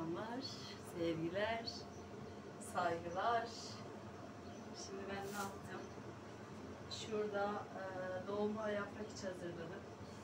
Selamlar, sevgiler, saygılar. Şimdi ben ne yaptım? Şurada dolma yaprak iç hazırladım.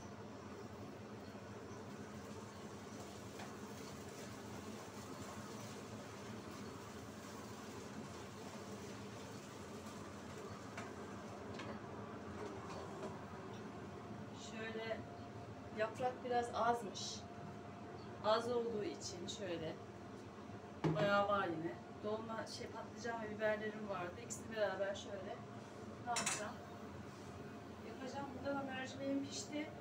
Şöyle yaprak biraz azmış. Az olduğu için şöyle bayağı var yine. Dolma patlıcan ve biberlerim vardı. İkisini beraber şöyle ne yapacağım? Yapacağım. Burada da mercimeğim pişti.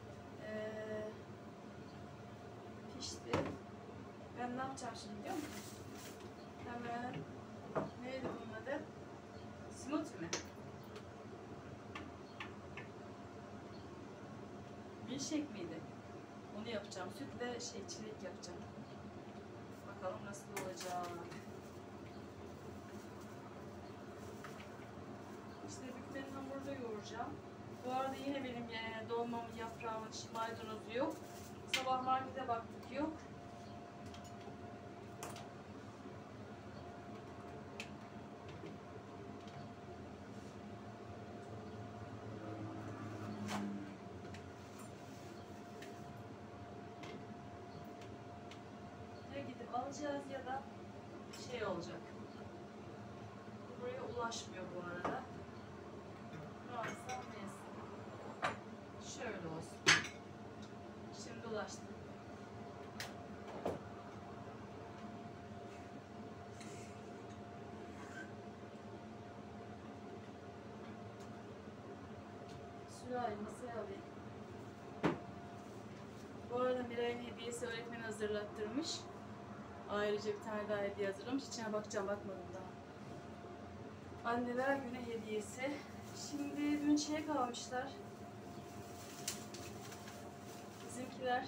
Pişti. Ben ne yapacağım şimdi biliyor musun? Hemen neydi bunun adı? Smoothie mi? Milkshake miydi? Onu yapacağım. Sütle çilek yapacağım. Bakalım nasıl olacak. İşte bükmenin hamurda yoğuracağım. Bu arada yine benim dolmamın yaprağımın maydanozu yok. Sabah markete baktık yok. Ya gidip alacağız ya da olacak. Buraya ulaşmıyor bu arada. Ne alsam neyse. Şöyle olsun. Şimdi ulaştım. Sürahi masaya alayım. Bu arada Miray'ın hediyesi öğretmen hazırlattırmış. Ayrıca bir tane daha hediye hazırlamış. İçine bakacağım, bakmadım daha. Anneler Günü hediyesi. Şimdi dün kalmışlar. Bizimkiler.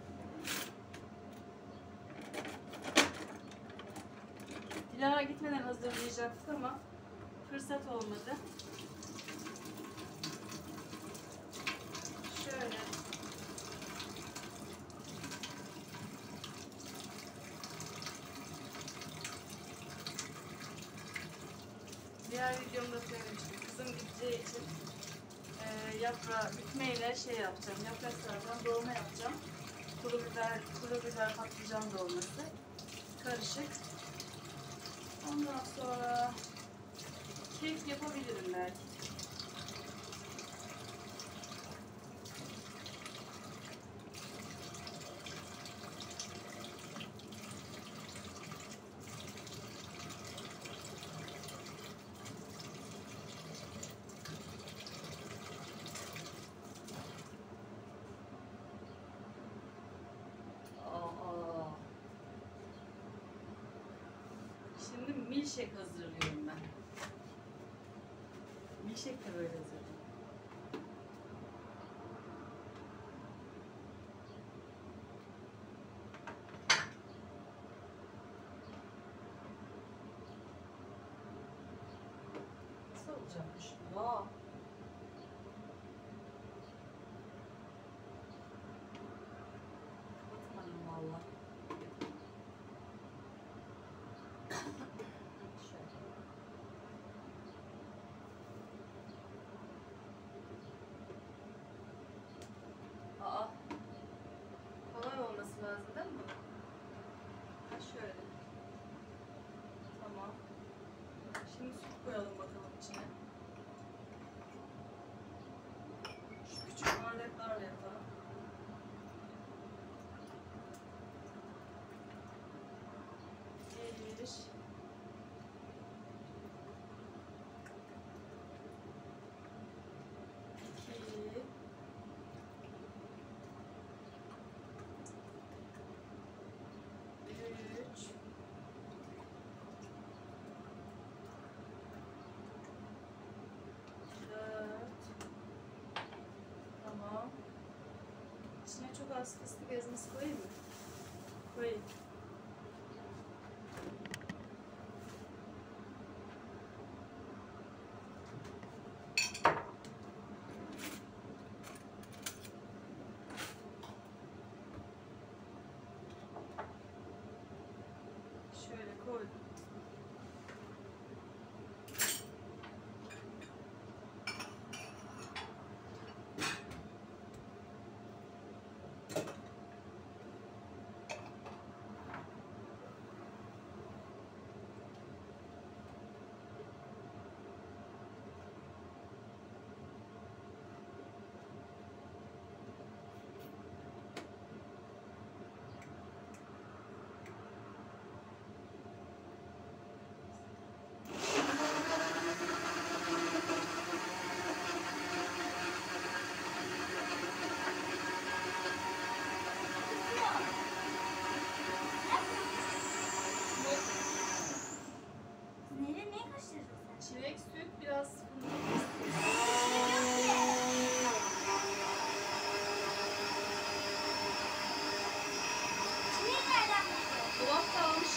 Dilara gitmeden hazırlayacaktık ama fırsat olmadı. Şöyle. Diğer videomda söylemiştim. Kızım gideceği için yaprağı bükmeyle yapacağım. Yaprak sarmadan dolma yapacağım. Kuru biber patlıcan dolması. Karışık. Ondan sonra kek yapabilirim belki. Şimdi milkshake hazırlıyorum ben. Milkshake de böyle hazırlıyorum. Nasıl olacakmış? Ya. Batmadım valla. Kolay olması lazım değil mi? Ha şöyle. Tamam. Şimdi süt koyalım bakalım içine. Şu küçük bardaklarla yapalım. Bir. İki. Üç. Tamam. İçine çok az fıstık ezmesi koyayım mı? Koyayım.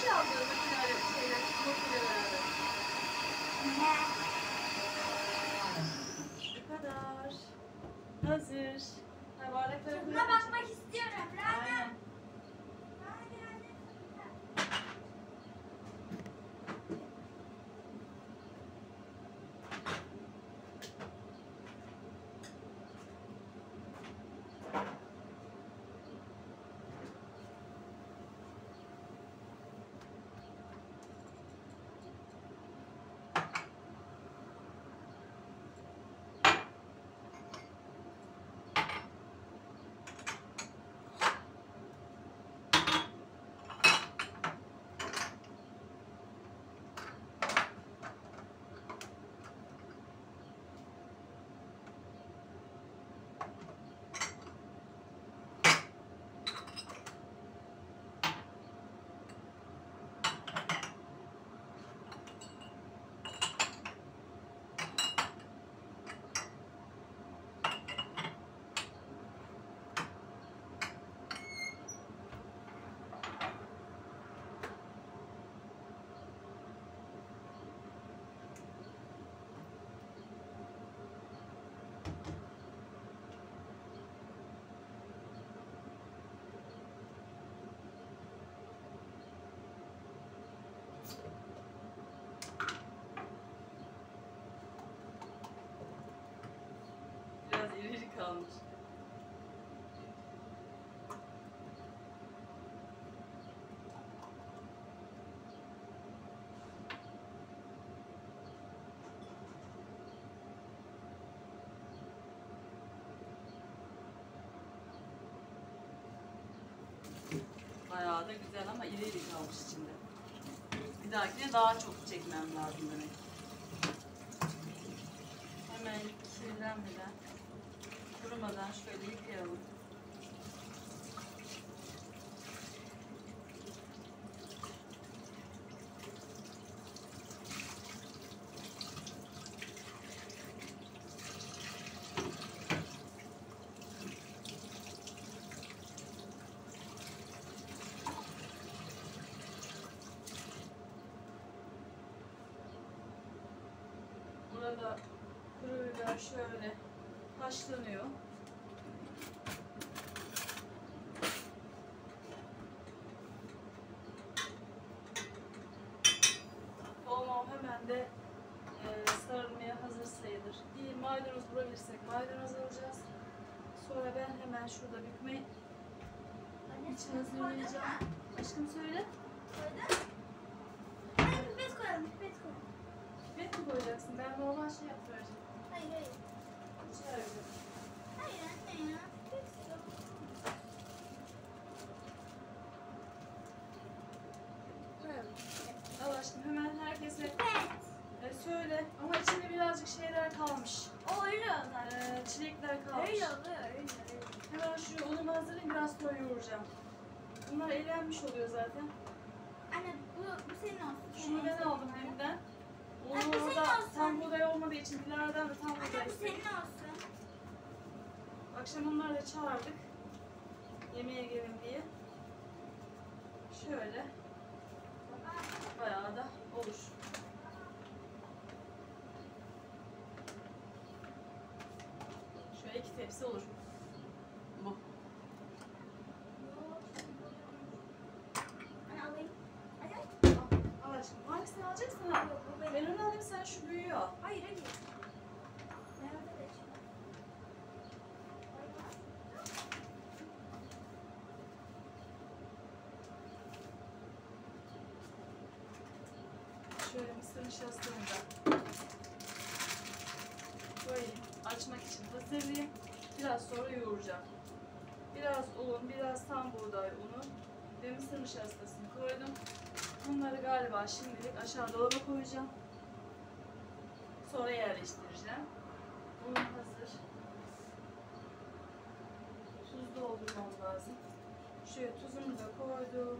şey aldı makineyle şeyler, smokuyla beraber. Bu kadar. Hazır. Ha, bardakları Tadına koyalım. bakmak istiyorum. Aynen. Biraz iri kalmış. Bayağı da güzel ama iri iri kalmış içinde. Bir dahakine daha çok çekmem lazım demek. Hemen kirlenmeden, kurumadan şöyle yıkayalım. Burada kuru biber şöyle haşlanıyor. Dolmam hemen de sarılmaya hazır sayılır. İyi maydanoz bulabilirsek maydanoz alacağız. Sonra ben hemen şurada bükme için hazırlayacağım. Aşkım söyle. Hadi pipet koyalım, pipet koyalım. Pipet mi koyacaksın? Ben normal şey yaptıracağım. Hayır, hayır. Şöyle. Hayır anne ya. Pipet koyalım. Koyalım. Al aşkım hemen herkese Pipet. söyle. Ama içinde birazcık şeyler kalmış. O öyle olur. Çilekler kalmış. Öyle oluyor, öyle. Hemen şu unumu hazırlayayım, biraz sonra yoğuracağım. Bunlar elenmiş oluyor zaten. Anne bu senin olsun. Şunu ben aldım elimden. Ay, bu Unu senin orada olsun. tam buğday olmadığı için Dilara'dan da tam Anne buğday bu istedim. senin olsun. Akşam onları da çağırdık. Yemeğe gelin diye. Şöyle. Bayağı da olur. Şöyle 2 tepsi olur. Bu. Anne alayım. Hadi. Al aşkım. Hangisini alacaksın al. Ben onu alayım, sen şu büyüğü al. Hayır, hayır. Ben orada da içiyorum. Şöyle mısır nişastasını da koyayım. Açmak için hazırlayayım. Biraz sonra yoğuracağım. Biraz un, biraz tam buğday unu ve mısır nişastasını koydum. Bunları galiba şimdilik aşağı dolaba koyacağım. Sonra yerleştireceğim. Unum hazır. Tuz doldurmam lazım. Şöyle tuzumu da koydum.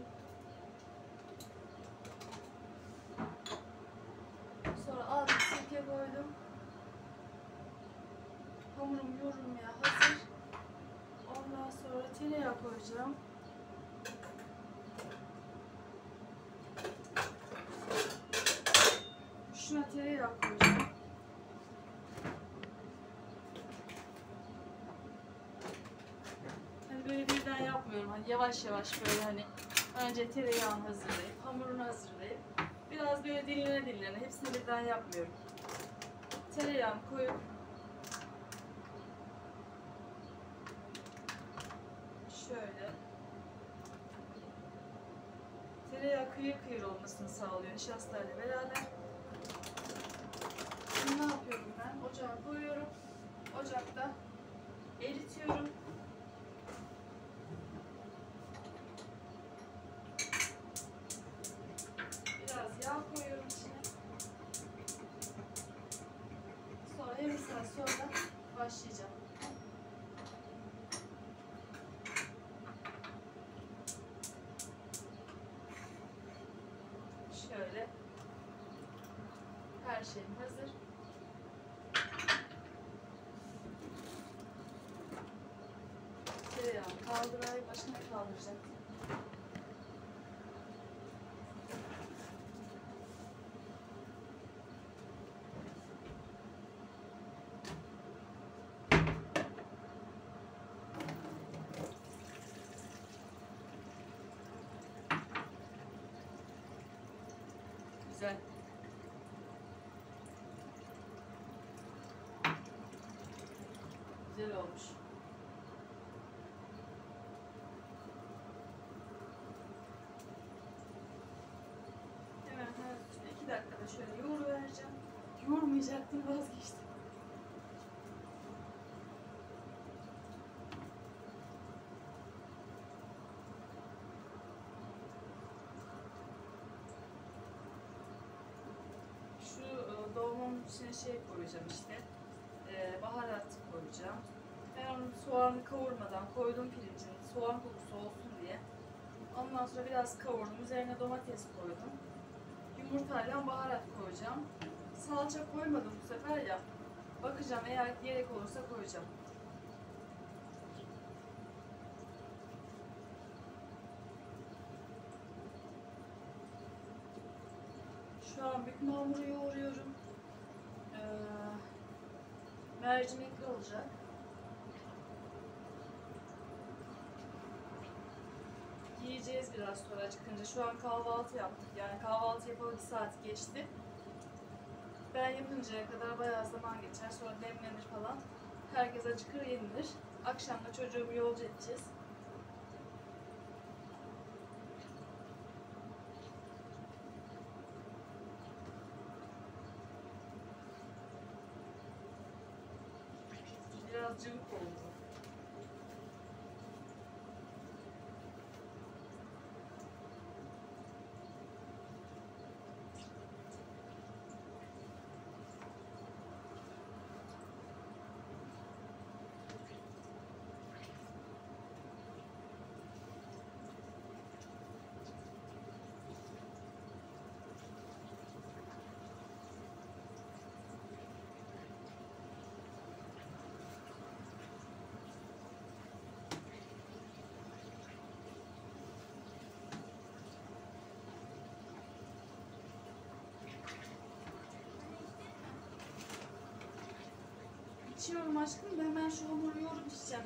Sonra azıcık sirke koydum. Hamurum yoğurmaya hazır. Ondan sonra tereyağı koyacağım. tereyağı koyacağım. Hani böyle birden yapmıyorum. Hani yavaş yavaş böyle hani önce tereyağını hazırlayıp, hamurunu hazırlayıp biraz böyle dinlene hepsini birden yapmıyorum. Tereyağını koyup şöyle tereyağı kıyır kıyır olmasını sağlıyor nişastayla beraber. Şimdi ne yapıyorum ben? Ocağa koyuyorum. Ocakta eritiyorum. Biraz yağ koyuyorum içine. Sonra yarım saat sonra başlayacağım. Şöyle her şeyim hazır. Tereyağını kaldırayım. Başka ne kaldıracak? Güzel. Güzel olmuş. Hemen 2 dakikada şöyle yoğuruvereceğim. Yoğurmayacaktım, vazgeçtim. Şu dolmanın içine şey koyacağım işte. Baharat koyacağım. Ben onu soğanı kavurmadan koydum pirincini. Soğan kokusu olsun diye. Ondan sonra biraz kavurdum. Üzerine domates koydum. Yumurtayla baharat koyacağım. Salça koymadım bu sefer ya. Bakacağım, eğer gerek olursa koyacağım. Şu an bükme hamuru yoğuruyorum. Mercimekli olacak. Yiyeceğiz biraz sonra çıkınca. Şu an kahvaltı yaptık. Yani kahvaltı yapalı 1 saat geçti. Ben yapıncaya kadar bayağı zaman geçer. Sonra demlenir falan. Herkes acıkır, yenilir. Akşam da çocuğumu yolcu edeceğiz. Biraz cıvık oldu. İçiyorum aşkım da hemen şu hamuru yoğurup içeceğim.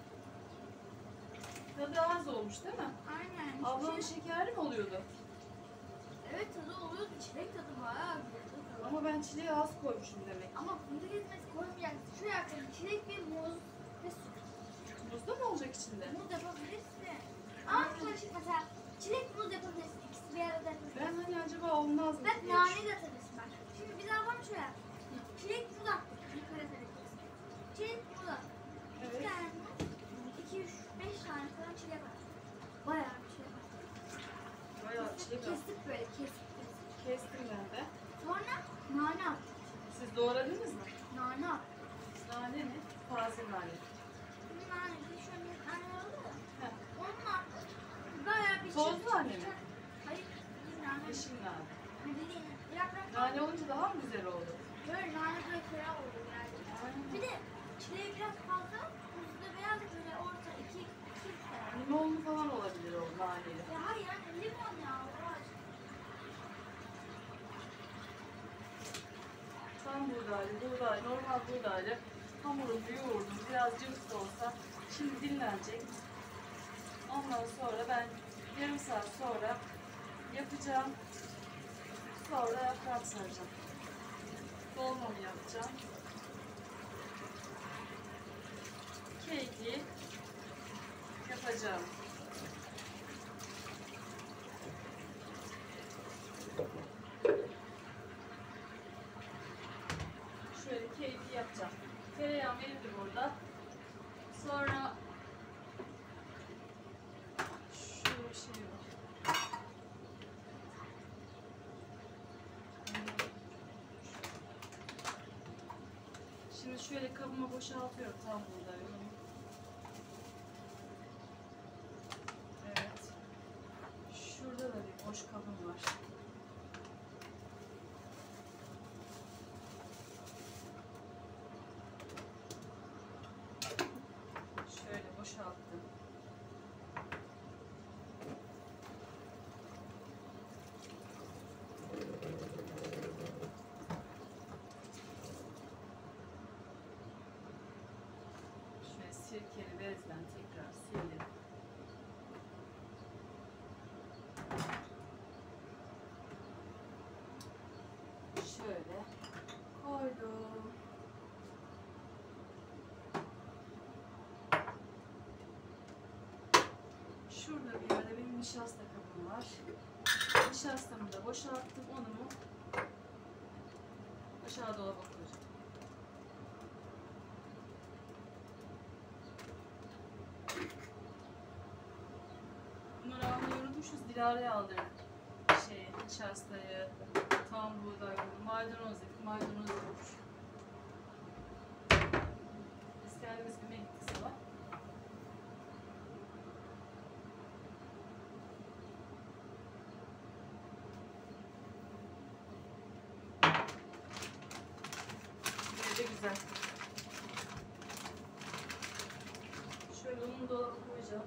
Tadı az olmuş değil mi? Aynen. Ablamın şekerli mi oluyordu? Evet, tadı oluyordu. Çilek tadı bayağı güzeldi. Ama ben çileği az koymuşum demek. Ama fındık ezmesi koymayacaksın. Şuraya koy. Çilek ve muz ve süt. Buzda mı olacak içinde? Muz yapabilirsin. Ama karışık mesela çilek muz yapabilirsin. İkisi bir arada yapabilirsin. Ben hani acaba olmaz mı Bak diye nane düşündüm. de atabilirsin bak. Şimdi biz ablam şöyle yaptık. Çilek muz attık. Yukarı atabiliriz. Çilek muz attık. Evet. 2 tane muz. 2, 3, 5 tane falan çilek attık. Bayağı bir çilek attık. Bayağı çilek az. Kestik böyle kestik. Kestim ben de. Sonra nane attık. Siz doğradınız mı? Nane attık. Nane mi? Taze nane. Nane bir şöyle nane oldu ya. Heh. Onun attık. Bayağı bir Toz çilek nane çıktı. mi? Hayır. Bir nane. Yeşil nane. Bildiğin yaprak Nane olunca daha mı güzel oldu? böyle nane böyle kıra oldu yani. Bir de çileği biraz fazla, tuzu da biraz böyle orta iki tane. Limonlu falan olabilir o naneli. Ya hayır yani limon ya. Allah aşkına. buğday, normal buğdayla hamurumu yoğurdum. Biraz cıvık da olsa. Şimdi dinlenecek. Ondan sonra ben yarım saat sonra yapacağım. Sonra yaprak saracağım. Dolmamı yapacağım. Keki yapacağım. Şöyle keki yapacağım. Tereyağım eridi burada. Sonra şu şey var. Şimdi şöyle kabıma boşaltıyorum tam buğdayı. Evet. Şurada da bir boş kabım var. Şöyle boşalttım. Şöyle sirkeli bezden tekrar silelim. Şöyle koydum. Şurada bir yerde benim nişasta kabım var. Nişastamı da boşalttım. Onu mu aşağı dolaba koyacağım. Bunları almayı unutmuşuz. Dilara'ya aldırdık. Nişastayı, tam buğday, maydanoz dedik. Maydanoz yokmuş. Biz kendimiz BİM'e gittik sabah. Yine de güzel. Şöyle onu dolaba koyacağım.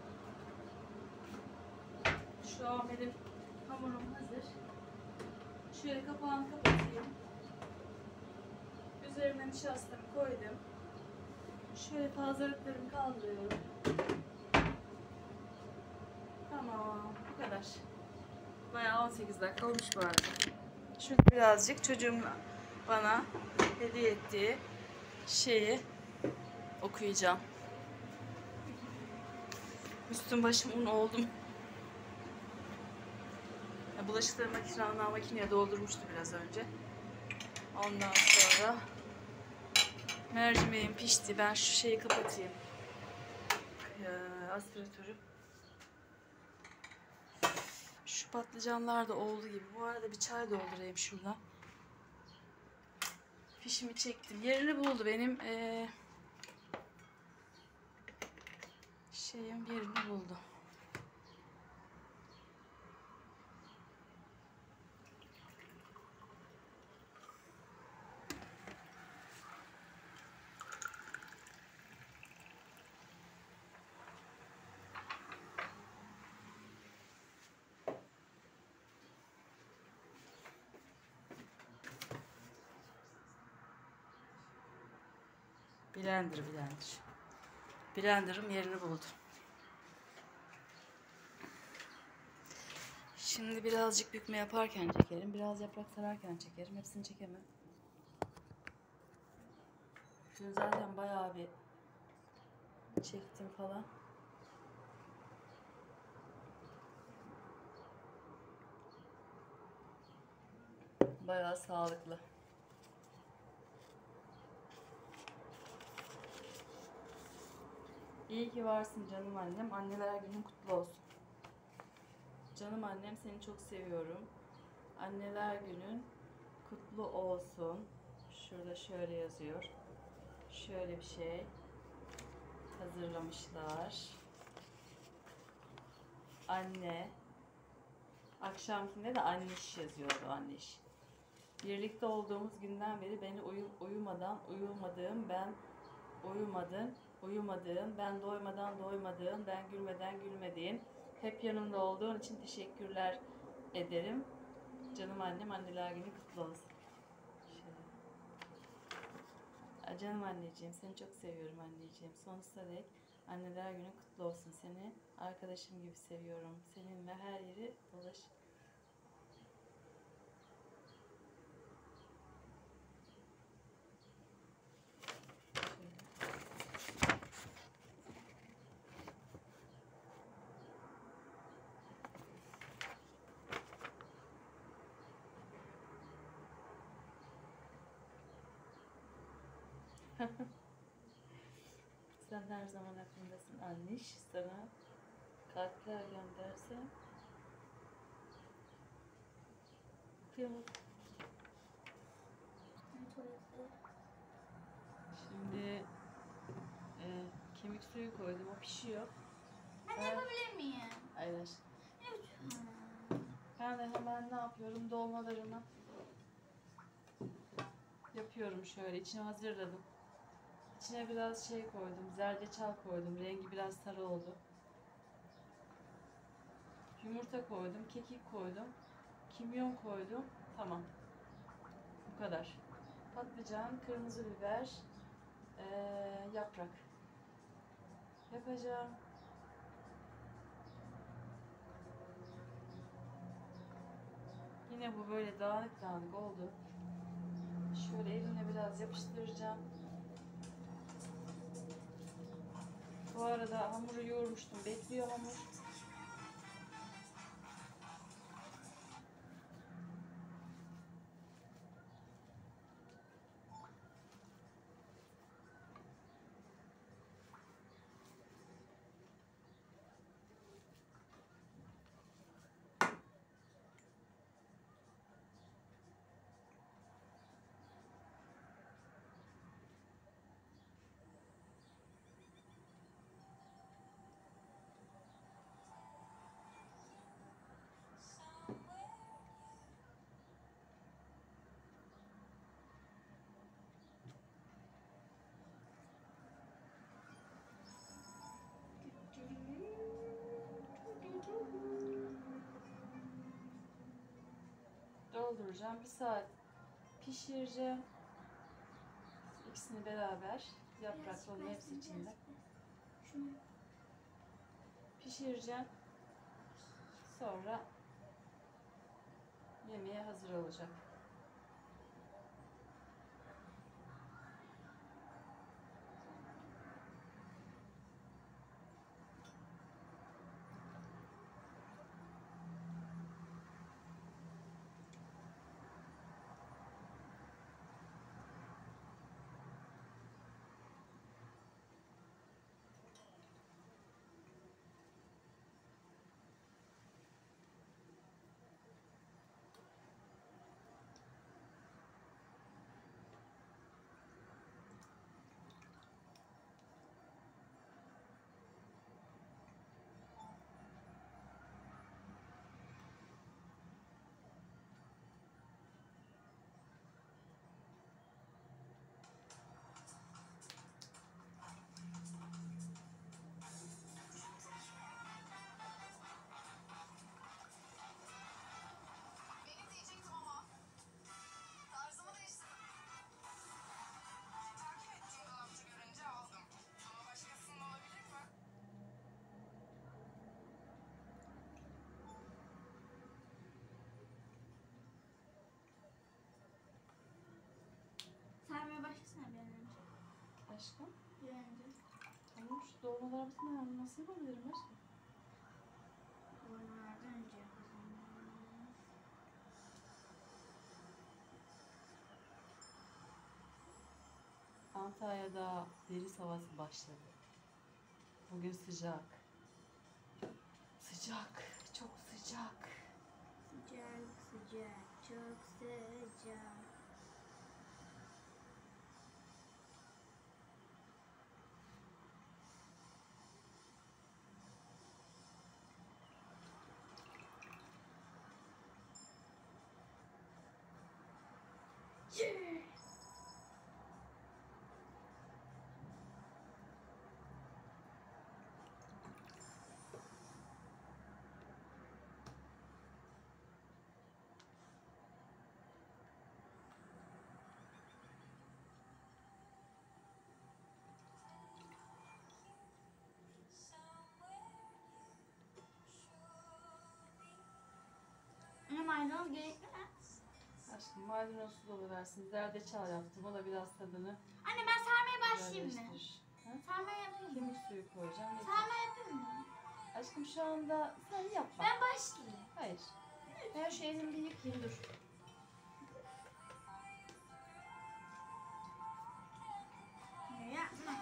Şu an benim hamurum hazır. Şöyle kapağını kapatayım. Üzerine nişastamı koydum. Şöyle fazlalıklarımı kaldırıyorum. Tamam, bu kadar. Bayağı 18 dakika olmuş bu arada. Şurada birazcık çocuğum bana hediye ettiği şeyi okuyacağım. Üstüm başım un oldum. Bulaşıkları makineye doldurmuştu biraz önce. Ondan sonra mercimeğim pişti. Ben şu şeyi kapatayım. Aspiratörü. Şu patlıcanlar da oldu gibi. Bu arada bir çay doldurayım şuradan. Fişimi çektim. Yerini buldu benim. Şeyim yerini buldu. Blender. Blender'ım yerini buldu. Şimdi birazcık bükme yaparken çekerim. Biraz yaprak sararken çekerim. Hepsini çekemem. Şimdi zaten bayağı bir çektim falan. Bayağı sağlıklı. İyi ki varsın canım annem. Anneler günün kutlu olsun. Canım annem, seni çok seviyorum. Anneler günün kutlu olsun. Şurada şöyle yazıyor. Şöyle bir şey hazırlamışlar. Anne. Akşamkinde de anneş yazıyordu, anneş. Birlikte olduğumuz günden beri beni uyumadığım, ben doymadığım, ben gülmeden gülmediğim, hep yanımda olduğun için teşekkürler ederim. Canım annem, anneler günü kutlu olsun. Şöyle. Canım anneciğim, seni çok seviyorum anneciğim. Sonsuza dek anneler günü kutlu olsun. Seni arkadaşım gibi seviyorum. Seninle her yeri dolaş. Sen her zaman aklımdasın anneş. Sana kalpler göndersem kıyamam. Tuvalette. Şimdi kemik suyu koydum. O pişiyor. Ben Ben- yapabilir miyim? Hayır aşkım. Lütfen. Ben de hemen ne yapıyorum? Dolmalarımı yapıyorum şöyle. İçine hazırladım. İçine biraz şey koydum. Zerdeçal koydum. Rengi biraz sarı oldu. Yumurta koydum. Kekik koydum. Kimyon koydum. Tamam. Bu kadar. Patlıcan, kırmızı biber, yaprak. Yapacağım. Yine bu böyle dağınık dağınık oldu. Şöyle elimle biraz yapıştıracağım. Bu arada hamuru yoğurmuştum. Bekliyor hamur. Dolduracağım. Bir saat pişireceğim. İkisini beraber. Yaprak onun hepsi içinde. Şunu. Pişireceğim. Sonra yemeğe hazır olacak. Benim diyecektim ama tarzımı değiştirdim. Takip ettiğim dolapçı görünce aldım. Ama başkasının olabilir mi? Sarmaya başlasana bir an önce. Aşkım. Bir an önce. Tamam şu dolmalarımızı nasıl yapabilirim aşkım? Oyunlardan önce yapalım. Antalya'da deniz havası başladı. Bugün sıcak. Sıcak. Çok sıcak. Sıcak sıcak çok sıcak. Yeah. maydanoz gerekli mi? Aşkım maydanozsuz oluversin. Zerdeçal yaptım. O da biraz tadını Anne ben sarmaya başlayayım mı? güzelleştirir. Ha? Sarmaya yapayım mı? Kemik suyu koyacağım. yeter. Sarma yapayım mı? Aşkım şu anda sen yapma. Ben başlayayım. Hayır. Ben şu elimi bir yıkayayım dur. Yapma.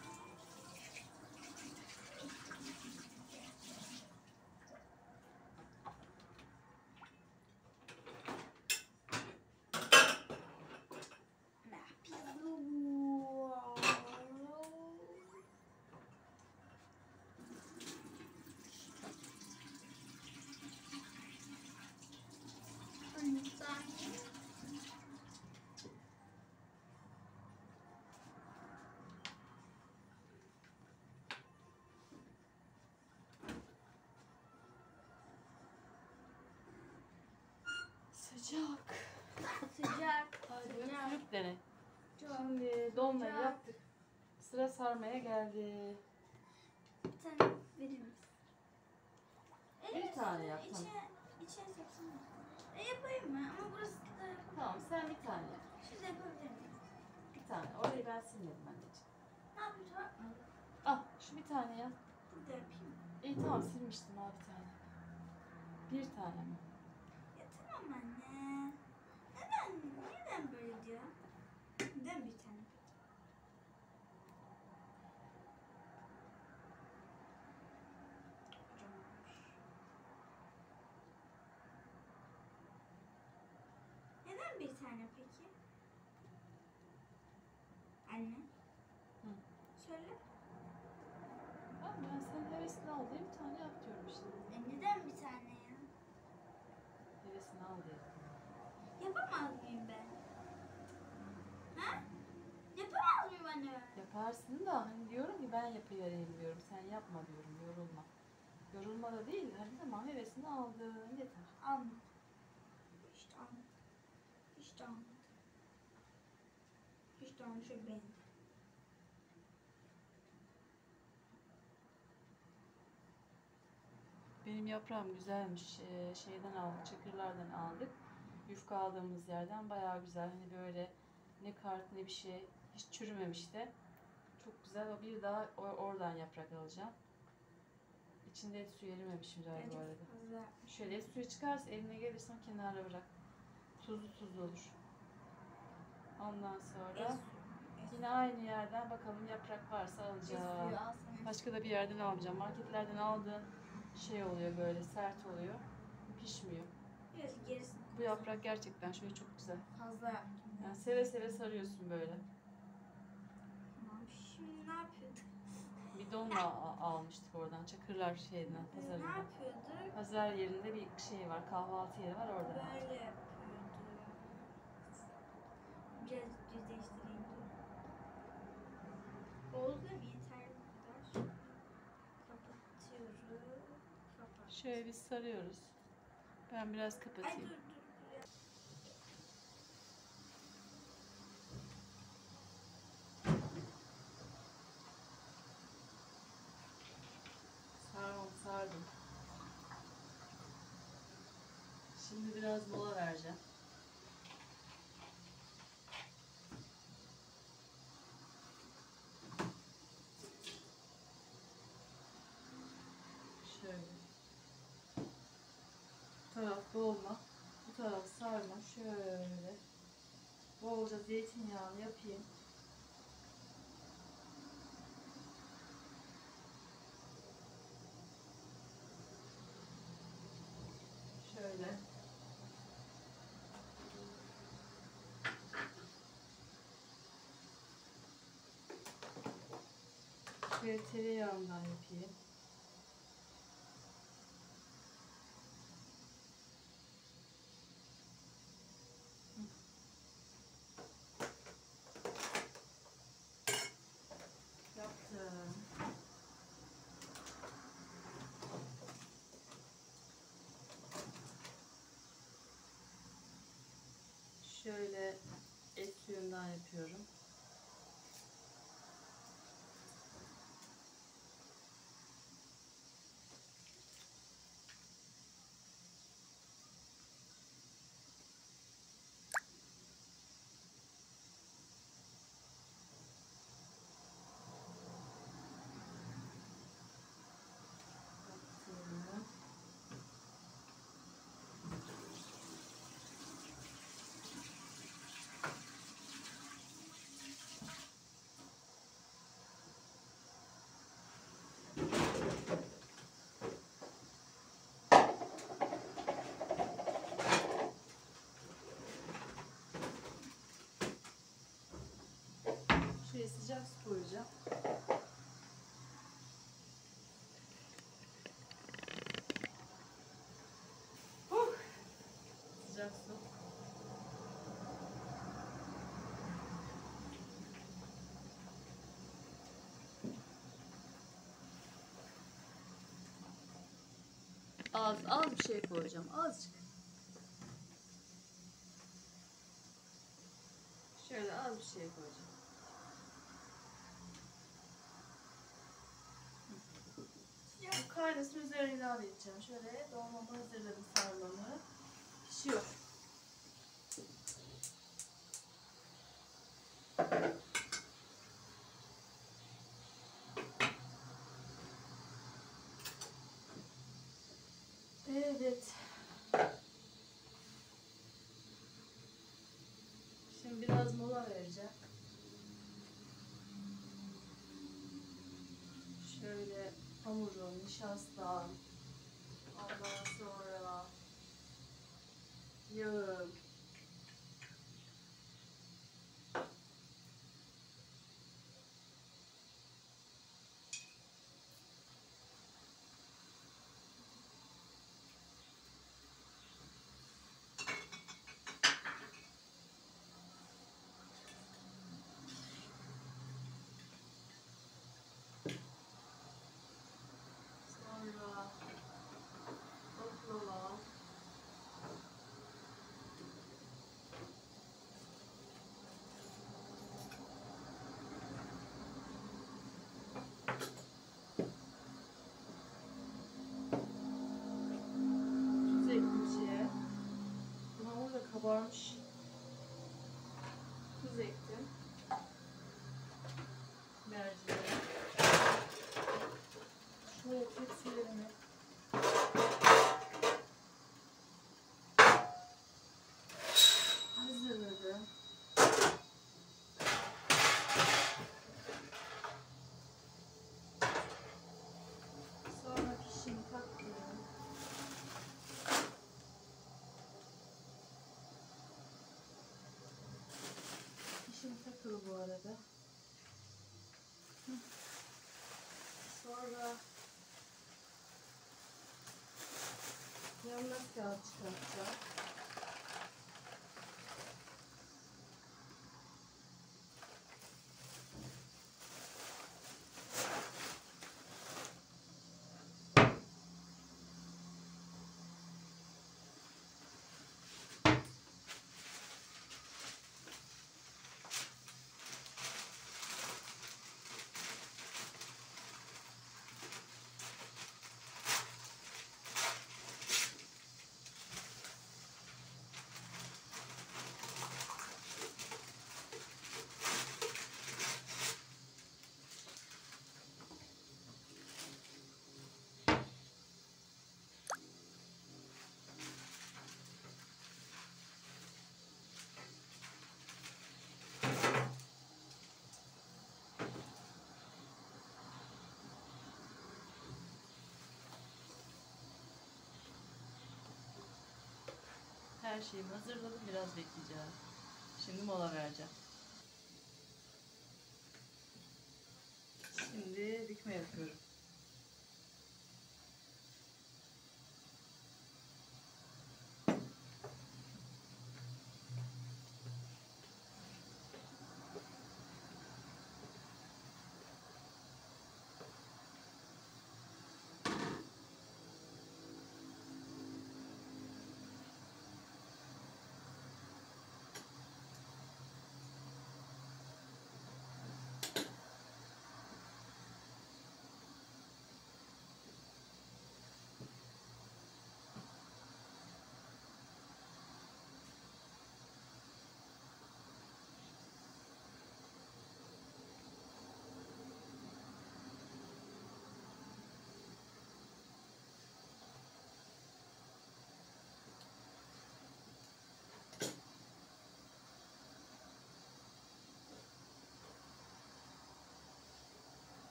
Sıcak. Sıcak. Hadi Sıcak. üfürüp dene. Çok. Şimdi dolmayı Sıcak. yaptık. Sıra sarmaya geldi. Bir tane verir misin? Bir tane yap, tamam. İçine soksana. Yapayım mı? Ama burası da yapamam. Tamam sen bir tane yap. Şurada yapabilir miyim? Bir tane. Orayı ben silmedim anneciğim. Ne yapayım? Yapma. Al şu bir tane yap. Burada yapayım. İyi tamam silmiştim al bir tane. Bir tane mi? Ya tamam anne. Neden böyle diyor? Neden bir tane? Neden bir tane peki? Anne. Hı. Söyle. Tamam ben senin hevesini al diye bir tane yap diyorum işte. Neden bir tane ya? Hevesini al diye. Yapamaz mıyım ben? Ha? Yapamaz mıyım anne? Yaparsın da hani diyorum ki ben yapıvereyim diyorum. Sen yapma diyorum yorulma. Yorulma da değil hani tamam hevesini aldın yeter. Almadım. Hiç de almadım. Hiç de almadım. Hiç de almadım. Şöyle beğendim. Benim yaprağım güzelmiş. Şeyden aldık, Çakırlar'dan aldık. Yufka aldığımız yerden bayağı güzel. Hani böyle ne kart ne bir şey. Hiç çürümemiş de. Çok güzel. O bir daha oradan yaprak alacağım. İçinde et suyu erimemiş Miray bu arada. Fazla. Şöyle et suyu çıkarsa eline gelirse kenara bırak. Tuzlu tuzlu olur. Ondan sonra yine aynı yerden bakalım yaprak varsa alacağım. Başka da bir yerden almayacağım. Marketlerden aldığın şey oluyor böyle sert oluyor. Pişmiyor. Biraz gerisini Bu yaprak gerçekten şöyle çok güzel. fazla yaptım. Yani seve seve sarıyorsun böyle. Tamam. Şimdi ne yapıyorduk? Bidonla almıştık oradan. Çakırlar şeyden, Ne pazarından. yapıyorduk? Pazar yerinde bir şey var. Kahvaltı yeri var orada. Böyle yapıyorduk. Biraz düz değiştireyim. Oldu mu? Yeterli bu kadar. Kapatıyorum. Kapat. Şöyle biz sarıyoruz. Ben biraz Ay kapatayım. dur. Sardım. Şimdi biraz mola vereceğim. Şöyle. Bu taraf dolma. Bu taraf sarma. Şöyle. Bolca zeytinyağını yapayım. Şöyle. Şöyle tereyağından yapayım. Yaptım. Şöyle et suyundan yapıyorum. sıcak su koyacağım. Huh. Sıcak su. Az bir şey koyacağım. Azıcık. Şöyle az bir şey koyacağım. Bu kaynasın üzerine ilave edeceğim. Şöyle dolmamı hazırladım, sarmamı. Pişiyor. Evet. Şimdi biraz mola vereceğim. Şöyle hamurum, nişastam, ondan sonra yağım. Sonra baklava. Tuz ektim şeye. Bu hamur da kabarmış. Tuz ektim. Mercimeğe. Şöyle tepsilerimi hazırladım. Sonra fişimi taktım. Fişim takılı bu arada. Sonra yanına kağıt çıkartacağım. Her şeyimi hazırladım. Biraz bekleyeceğim. Şimdi mola vereceğim. Şimdi bükme yapıyorum.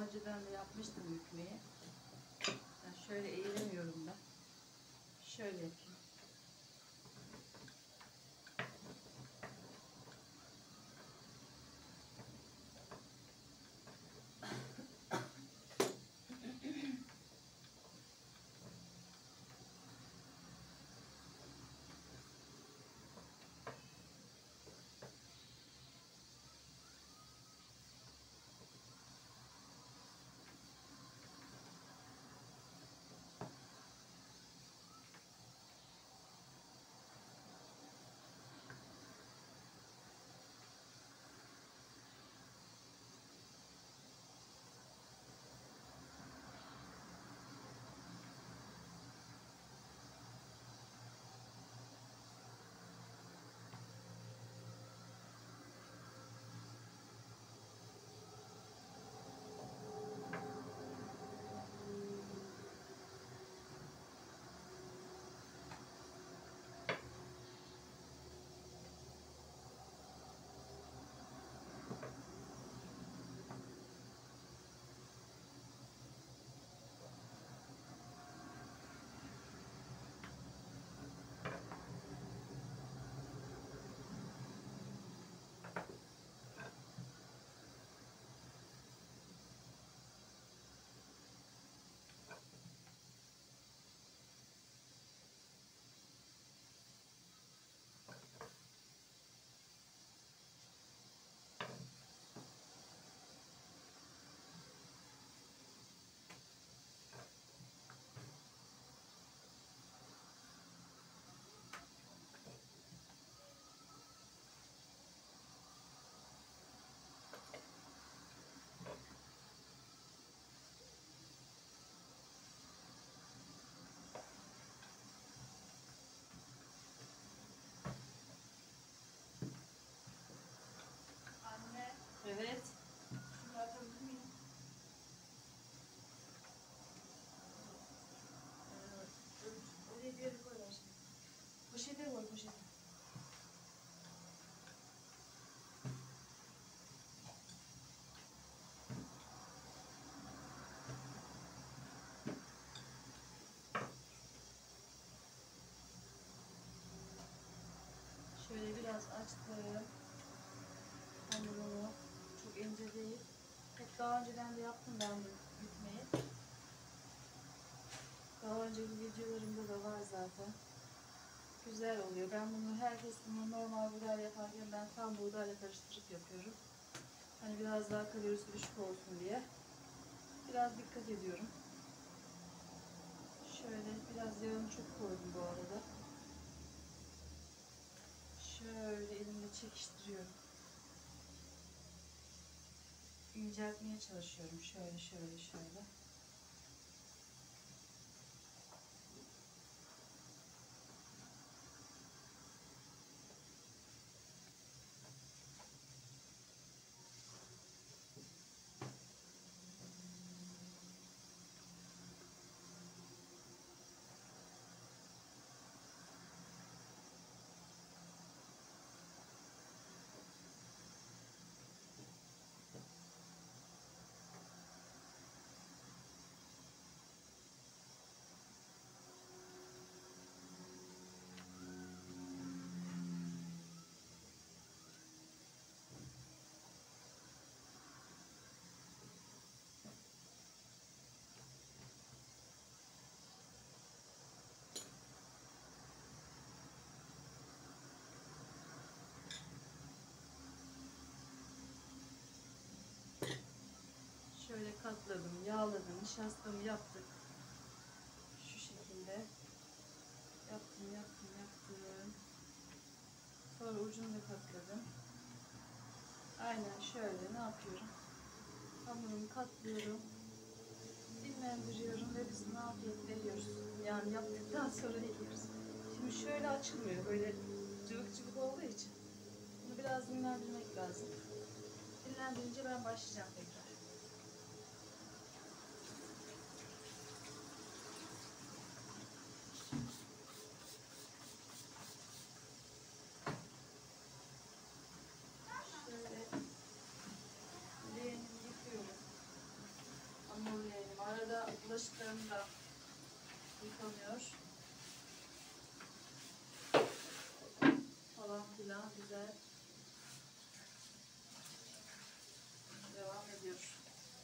Daha önceden de yapmıştım bükmeyi. Yani şöyle eğilemiyorum ben. Şöyle yapayım. Anne, Evet. şunu atabilir miyim? Oraya bir yere koy ver şimdi. Poşete koy, poşete. Şöyle biraz açtım. Hamurumu çok ince değil. Hep daha önceden de yaptım ben bu bükmeyi. Daha önceki videolarımda da var zaten. Güzel oluyor. Ben bunu herkes bunu normal buğday yaparken ben tam buğdayla karıştırıp yapıyorum. Hani biraz daha kalorisi düşük olsun diye. Biraz dikkat ediyorum. Şöyle biraz yağını çok koydum bu arada. Şöyle elimle çekiştiriyorum. İnceltmeye çalışıyorum. Şöyle şöyle şöyle. Şöyle katladım, yağladım, nişastamı yaptık. Şu şekilde yaptım, yaptım, yaptım. Sonra ucunu da katladım. Aynen şöyle ne yapıyorum? Hamurumu katlıyorum, dinlendiriyorum ve biz ne afiyetle yiyoruz. Yani yaptıktan sonra yiyoruz. Şimdi şöyle açılmıyor, böyle cıvık cıvık olduğu için. Bunu biraz dinlendirmek lazım. Dinlendirince ben başlayacağım tekrar. Şöyle leğenimi yıkıyorum. Bulaşıklarım da yıkanıyor. Falan filan güzel. Devam ediyor.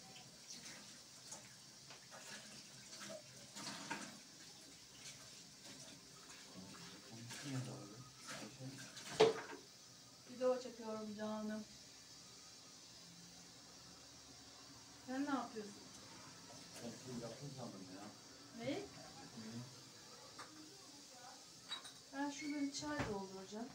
Video çekiyorum canım. Sen ne yapıyorsun? Yaptım sandım ya. Ne? Ben şurada bir çay dolduracağım.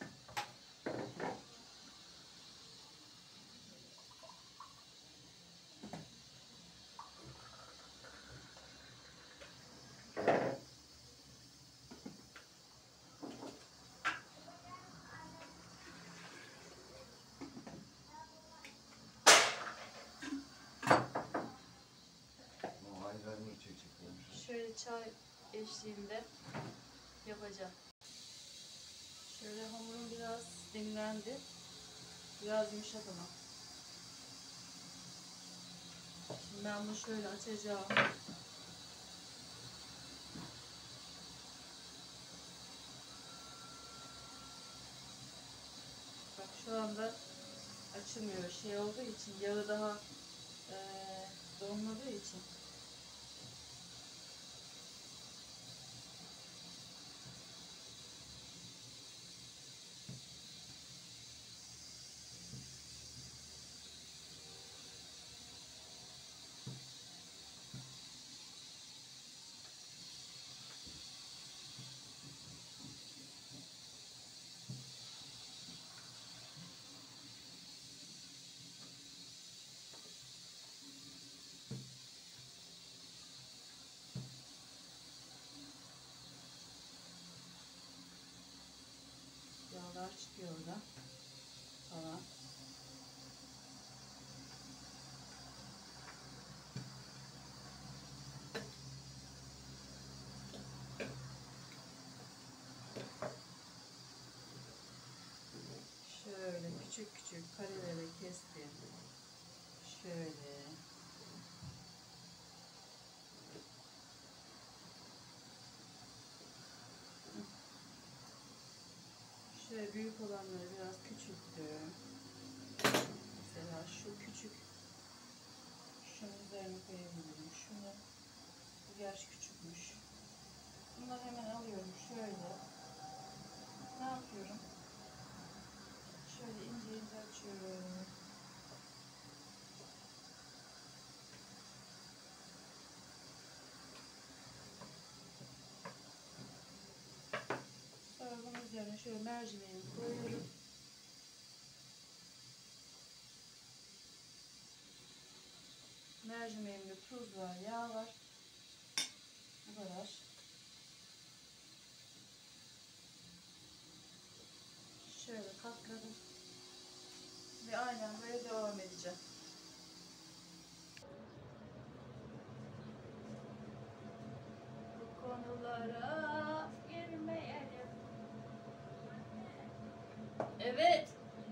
O eyeliner çekeceklermiş. Şöyle çay eşliğinde yapacağım. Şöyle hamurum biraz dinlendi. Biraz yumuşak ama. Şimdi ben bunu şöyle açacağım. Bak şu anda açılmıyor. Şey olduğu için, yağı daha donmadığı için. Yağlar çıkıyor orada falan. Şöyle küçük küçük kareleri kestim. Şöyle. Şöyle büyük olanları biraz küçülttüm. Mesela şu küçük. Şunun üzerine koyabilirim. Şunu. Bu gerçi küçükmüş. Bunları hemen alıyorum. Şöyle. Ne yapıyorum? Şöyle ince ince açıyorum. Sonra bunun üzerine şöyle mercimeğimi koyuyorum. Mercimeğimde tuz var, yağ var. Bu kadar. Şöyle katladım. Ve aynen böyle devam edeceğim. Bu konulara girmeyelim. Evet.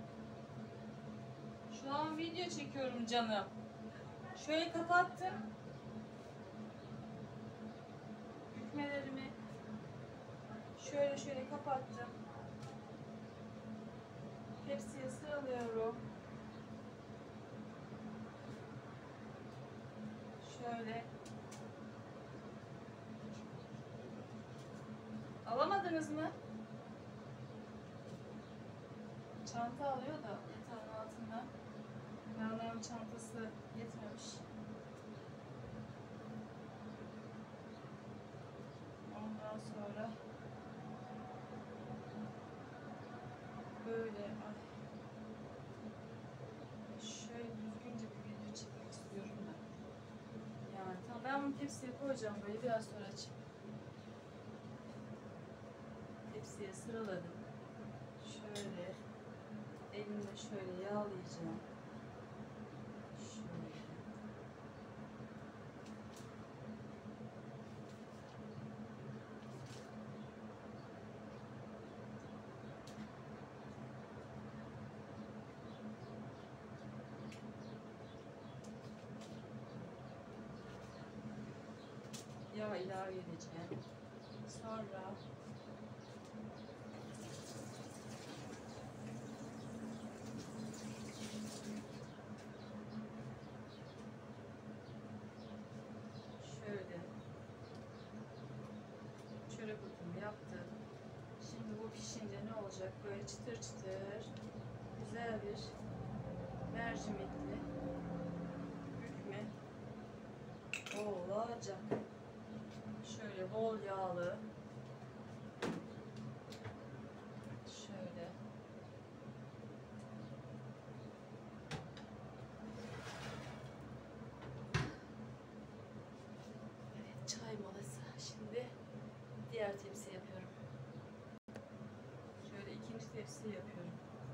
Şu an video çekiyorum canım. Şöyle kapattım. Bükmelerimi şöyle kapattım. Tepsiye sıralıyorum. Şöyle. Alamadınız mı? Çanta alıyor da yatağın altında. Rana'nın çantası yetmemiş. Ondan sonra böyle şöyle düzgünce bir video çekmek istiyorum da. Yani tamam, ben bunu tepsiye koyacağım, böyle biraz sonra açayım. Tepsiye sıraladım. Şöyle elimle şöyle yağlayacağım. Şöyle. yağ ilave edeceğim. Sonra şöyle çörek otumu yaptım. Şimdi bu pişince ne olacak? Böyle çıtır çıtır güzel bir mercimekli bükme olacak. Şöyle bol yağlı. Şöyle. Evet, çay molası. Şimdi diğer tepsi yapıyorum. Şöyle ikinci tepsi yapıyorum.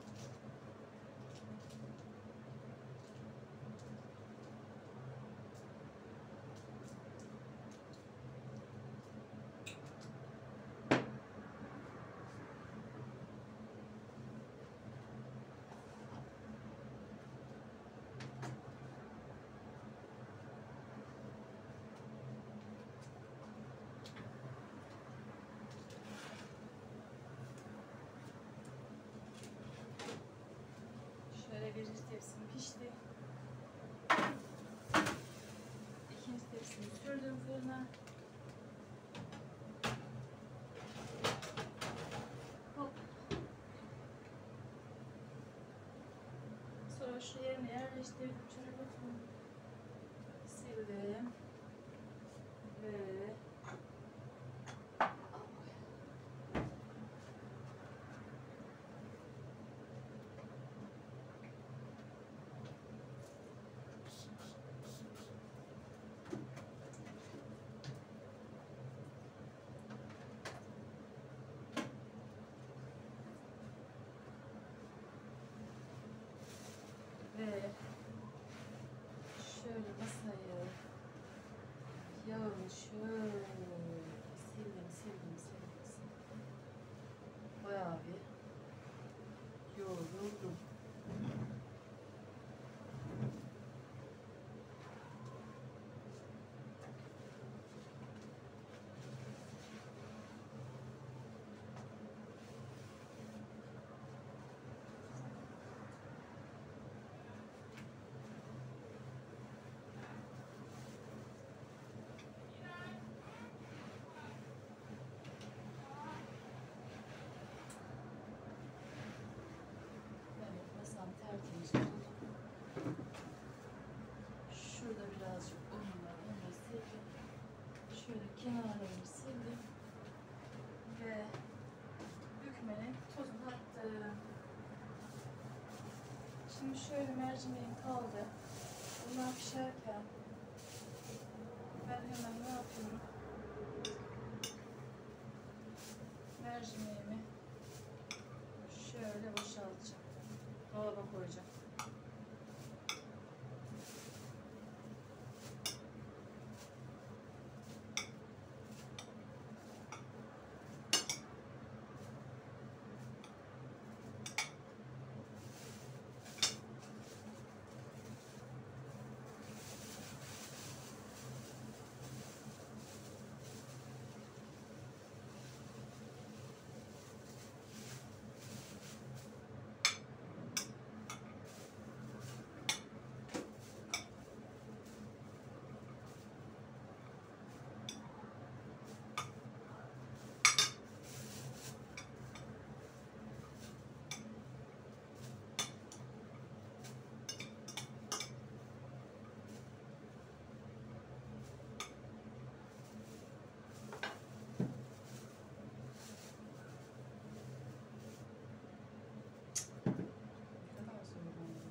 Şöyle birinci tepsim pişti. İkinci tepsimi sürdüm fırına. Hop. Sonra şu yerine yerleştirdim. Çörek otumu sildim. Ve ve şöyle masayı yağını şöyle sildim. Bayağı bir yoğuruldum. Evet, masam tertemiz oldu. Şurada birazcık un var, onu sildim. Şöyle kenarlarını sildim. Ve bükmenin tozunu attım. Şimdi şöyle mercimeğim kaldı. Bunlar pişerken ben hemen ne yapıyorum? Mercimeğimi şöyle boşaltacağım. Dolaba koyacağım. Ne kadar zor oldu.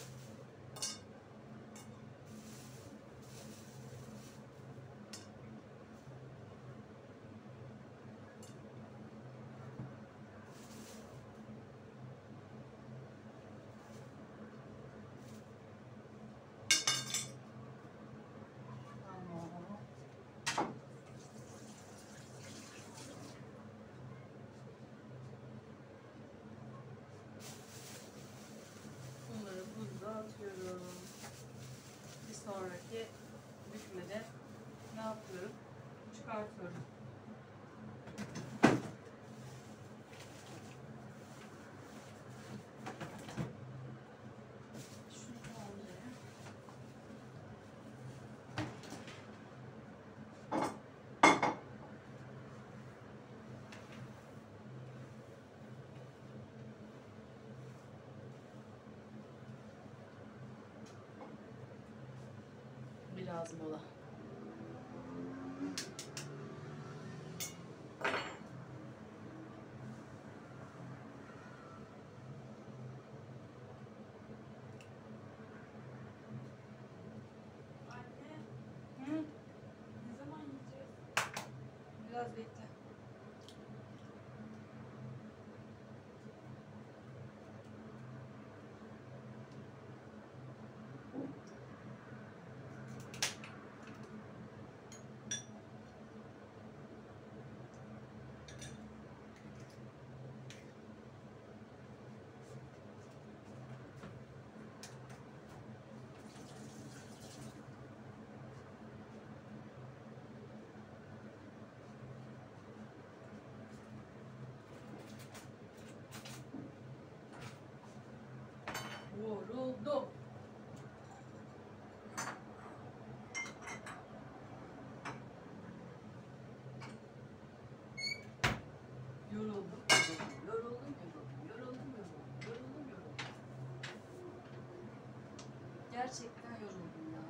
Tamam. Bunları buzluğa atıyorum. Bir sonraki bükmede ne yapıyorum? çıkartıyorum. Şunu kaldırayım. Biraz mola. Anne, Hı, ne zaman yiyeceğiz? biraz bekle. Yoruldum. Yoruldum, yoruldum. Gerçekten yoruldum ya.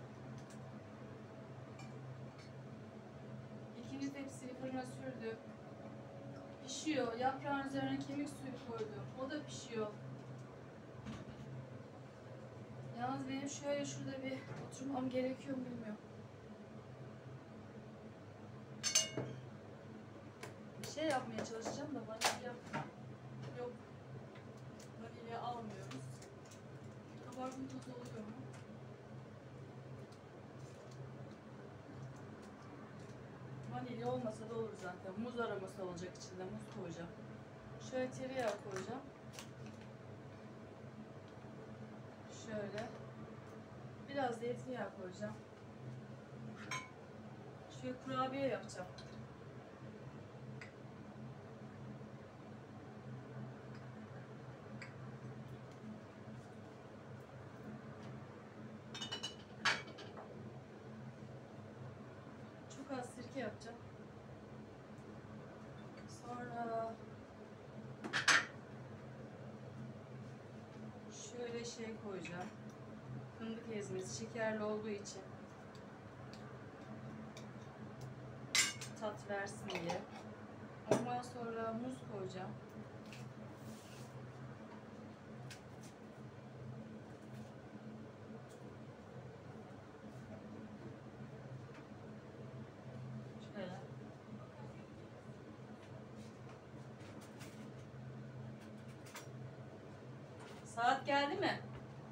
İkinci tepsiyi fırına sürdüm. Pişiyor. Yaprağın üzerine kemik suyu koydum. O da pişiyor. Yalnız benim şöyle şurada bir oturmam gerekiyor mu bilmiyorum. Bir şey yapmaya çalışacağım da vanilya yok. Vanilya almıyoruz. Kabartma tozu oluyor mu? Vanilya olmasa da olur zaten. Muz aroması olacak içinde. Muz koyacağım. Şöyle tereyağı koyacağım. Şöyle. Biraz zeytinyağı koyacağım. Şöyle kurabiye yapacağım. Çok az sirke yapacağım. Sonra şöyle şey koyacağım. Fındık ezmesi şekerli olduğu için tat versin diye. Ondan sonra muz koyacağım. Şöyle. Saat geldi mi?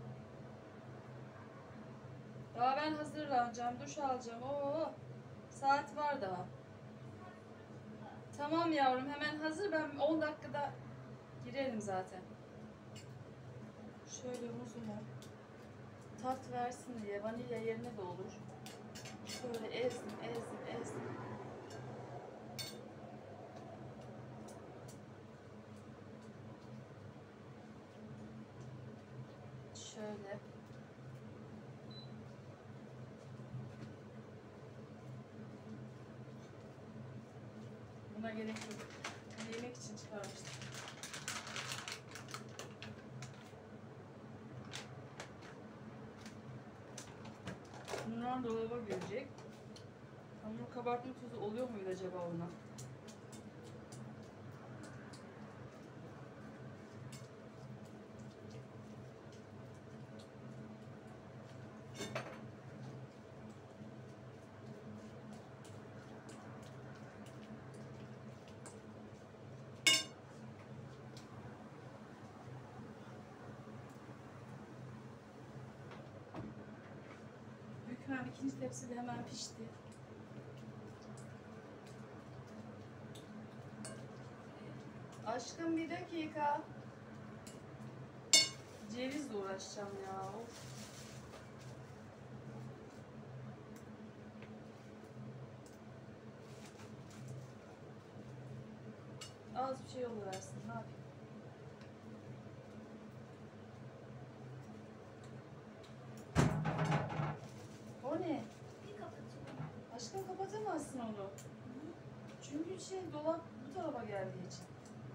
Daha ben hazırlanacağım, duş alacağım. Oo, saat var daha. Tamam yavrum, hemen hazır. Ben 10 dakikada girelim zaten. Şöyle muzumu tat versin diye vanilya yerine de olur. Şöyle ezdim. Şöyle. Buna gerek yok. Yemek için çıkarmıştım. Bunlar dolaba girecek. Hamur kabartma tuzu oluyor muydu acaba ona? Bükmem ikinci tepsi de hemen pişti. Aşkım bir dakika. Cevizle uğraşacağım ya. Of. Az bir şey oluversin. Ne yapayım? O ne? Bir kapatayım. Aşkım kapatamazsın onu. Çünkü dolap bu tarafa geldiği için.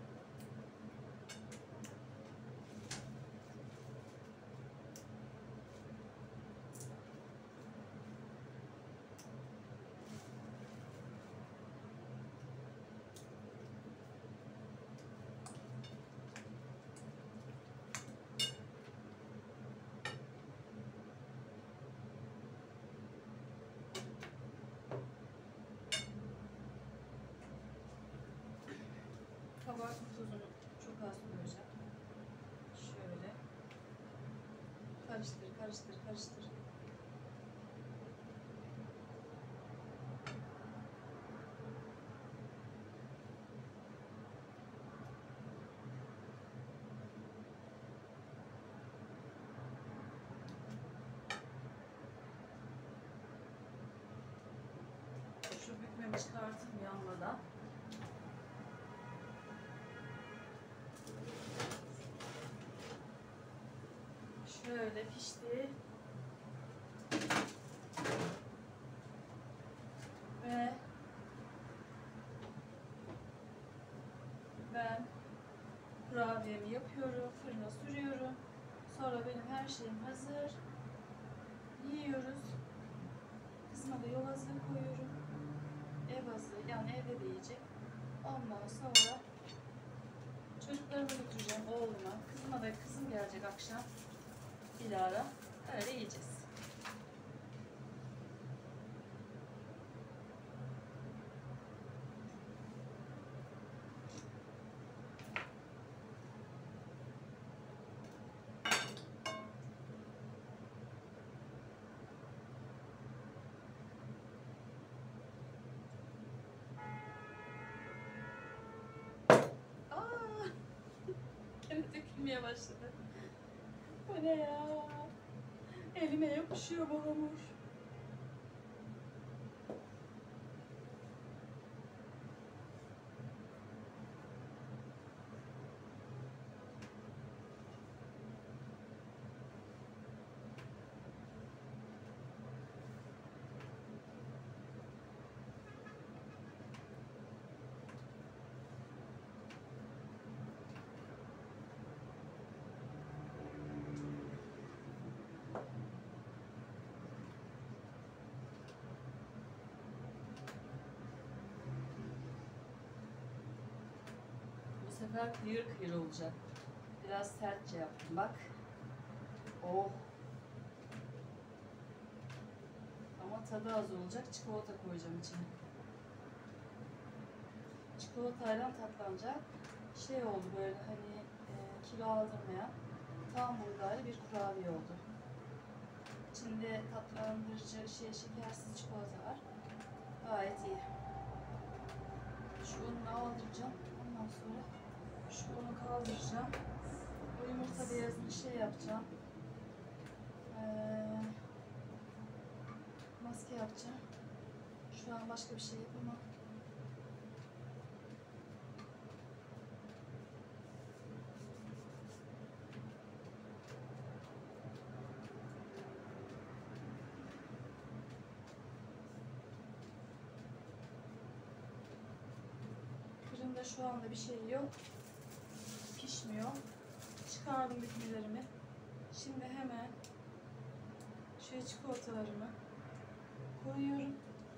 Kabartma tozunu çok az koyacağım. Şöyle. Karıştır, karıştır, karıştır. Şu bükmemi çıkartayım yanmadan. Şöyle pişti. Ve ben kurabiyemi yapıyorum, fırına sürüyorum. Sonra benim her şeyim hazır. Yiyoruz. Kızıma da yol hazırı koyuyorum. Ev hazırı, yani evde de yiyecek. Ondan sonra çocuklarımı götüreceğim, oğluma. Kızıma da, kızım gelecek akşam. Dilara. Öyle yiyeceğiz. Aa! Gene dökülmeye başladı. Bu ne ya? Elime yapışıyor bu hamur. Bu sefer kıyır kıyır olacak. Biraz sertçe yaptım bak. Oh. Ama tadı az olacak. Çikolata koyacağım içine. Çikolatayla tatlanacak. Şey oldu böyle hani kilo aldırmayan tam buğdaylı bir kurabiye oldu. İçinde tatlandırıcı şekersiz çikolata var. Gayet iyi. Şu unu aldıracağım. Ondan sonra şu unu kaldıracağım. Bu yumurta beyazını yapacağım. Maske yapacağım. Şu an başka bir şey yapamam. Fırında şu anda bir şey yok. Pişmiyor. Çıkardım bitkilerimi. Şimdi hemen şu çikolatalarımı koyuyorum.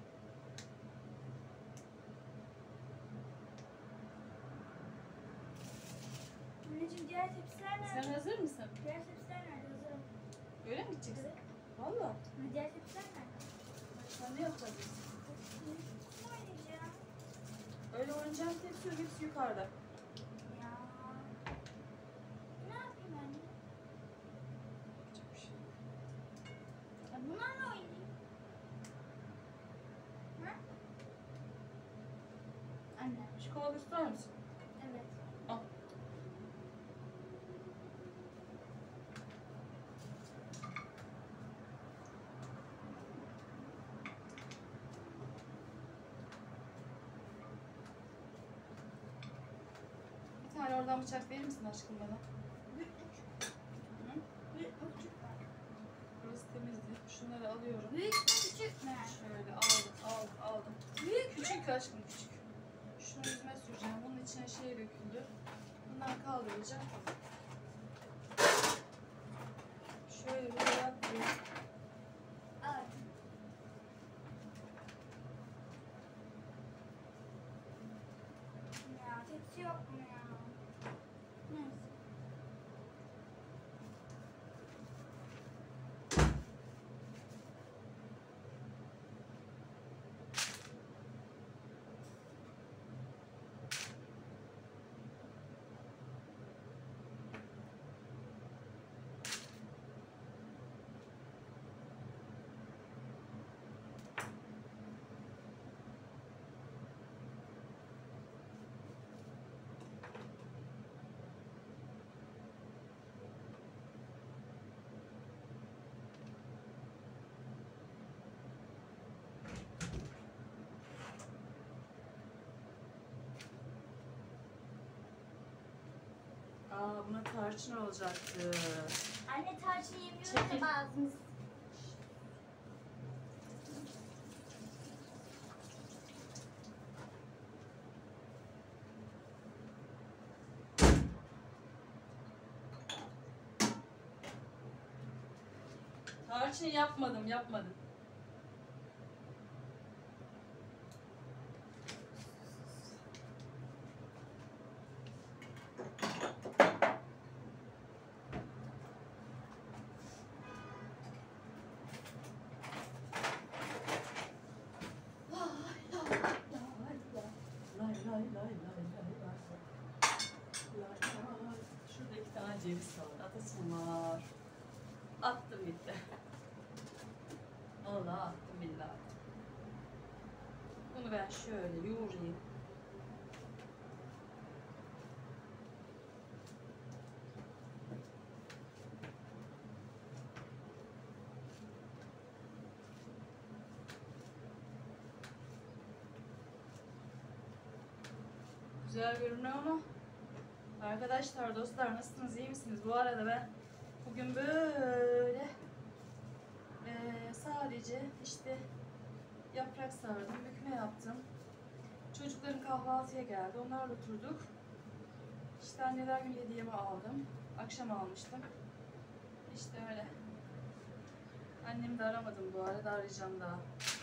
Anneciğim diğer tepsiler nerede? Sen hazır mısın? Diğer tepsiler nerede? Hazırım. Öyle mi gideceksin? Evet. Valla. Diğer tepsiler nerede? Sen ne yapacaksın? Ne oynayacağım? Öyle oynayacağın tepsi yok. Hepsi yukarıda. Ya. Ne yapayım anne? Yapacak bir şey yok. Ya bunlarla oynayayım. Ha? Anne. Çikolata ister misin? Evet. Al. Oradan bıçak verir misin aşkım bana? Bir buçuk. Hı? Bir buçuk var. Burası temizdi. Şunları alıyorum. Büyük mü küçük mü? Şöyle aldım. Büyük Küçük aşkım küçük. Şunu yüzüme süreceğim. Bunun içine şey döküldü. Bunlar kaldıracağım. Şöyle bir yapayım. Evet. Ya tepsi yok mu ya? Neyse. Buna tarçın olacaktı. Anne tarçın yemiyoruz Çekil. da bazımız. Tarçın yapmadım. Şurada 2 tane ceviz kaldı. Atasım var. Attım gitti. Allah attım billahi. Bunu ben şöyle yoğurayım. Güzel görünüyor ama arkadaşlar, dostlar nasılsınız, iyi misiniz? Bu arada ben bugün böyle sadece işte yaprak sardım, bükme yaptım. Çocukların kahvaltıya geldi, onlarla oturduk. İşte anneler günü hediyemi aldım. Akşam almıştım. İşte öyle. Annemi de aramadım bu arada, arayacağım daha.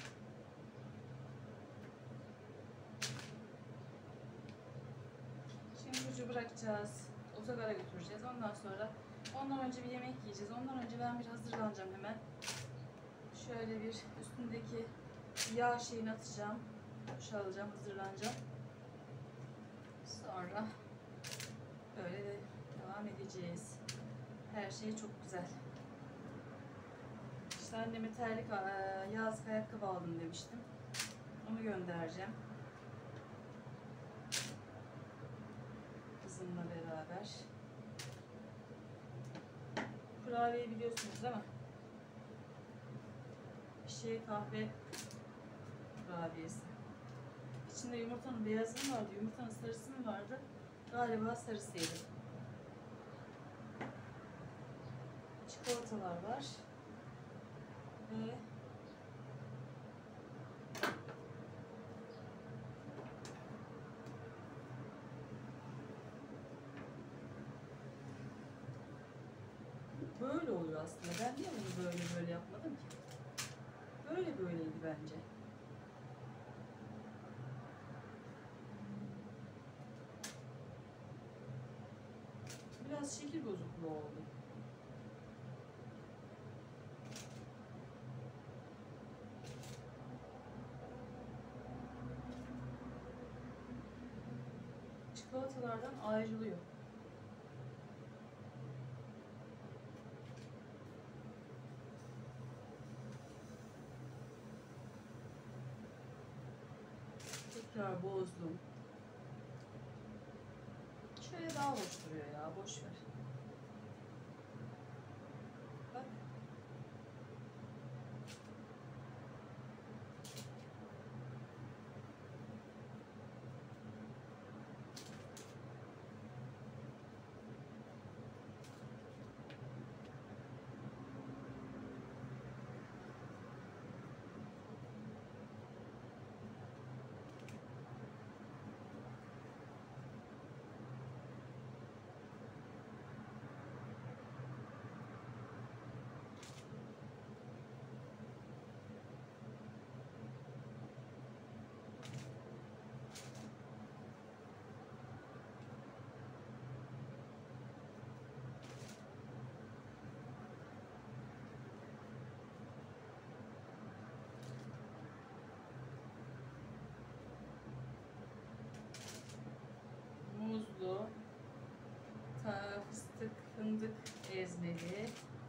Şimdi ucu bırakacağız. Otogara götüreceğiz. Ondan önce bir yemek yiyeceğiz. Ondan önce ben bir hazırlanacağım hemen. Şöyle bir üstündeki yağ şeyini atacağım. Duş alacağım, hazırlanacağım. Sonra böyle de devam edeceğiz. Her şey çok güzel. İşte anneme terlik, yazlık ayakkabı aldım demiştim. Onu göndereceğim. Kızımla beraber. Kurabiye biliyorsunuz değil mi? Bir şey kahve kurabiyesi. İçinde yumurtanın beyazı mı vardı, yumurtanın sarısı mı vardı? Galiba sarısıydı. Çikolatalar var. Ve böyle oluyor aslında. Ben niye bunu böyle yapmadım ki? Böyleydi bence. Biraz şekil bozukluğu oldu. Çikolatalardan ayrılıyor. Tekrar bozdum. Şöyle daha hoş duruyor ya, boş ver. Bak. fındık ezmeli,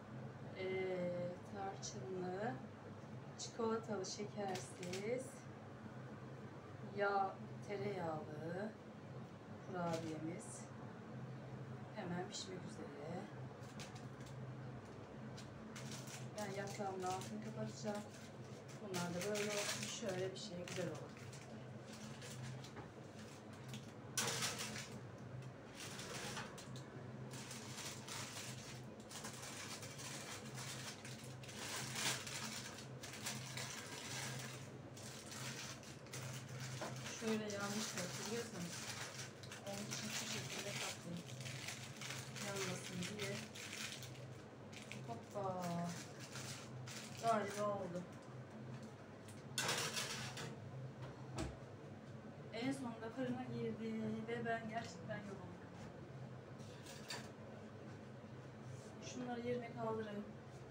tarçınlı, çikolatalı, şekersiz, yağ, tereyağlı kurabiyemiz hemen pişmek üzere. Ben yaprağımın altını kapatacağım. Bunlar da böyle olsun. Şöyle bir şey güzel olur. Şöyle yanlış hatırlıyorsanız onun için şu şekilde katlayın. Yanmasın diye. Hoppa. Galiba oldu. En sonunda fırına girdi ve ben gerçekten yoruldum. Şunları yerine kaldırayım.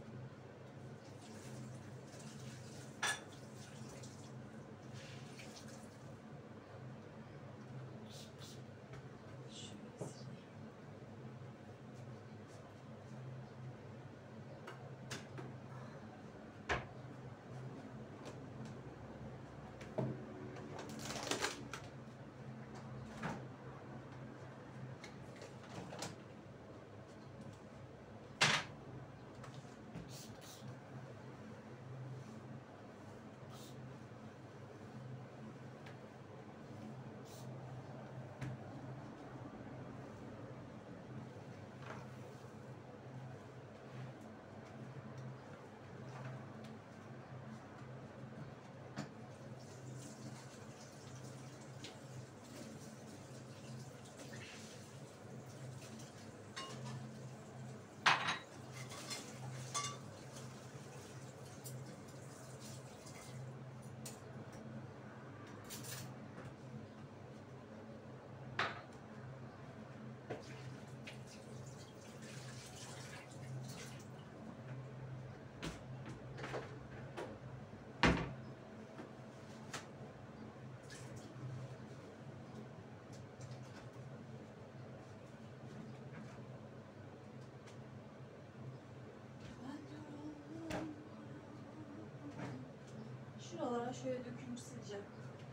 Şuralara şöyle dökülmüş sileceğim.